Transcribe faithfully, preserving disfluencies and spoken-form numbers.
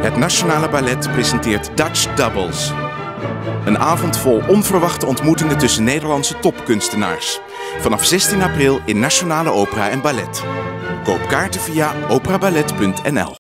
Het Nationale Ballet presenteert Dutch Doubles. Een avond vol onverwachte ontmoetingen tussen Nederlandse topkunstenaars. Vanaf zestien april in Nationale Opera en Ballet. Koop kaarten via opera ballet punt n l.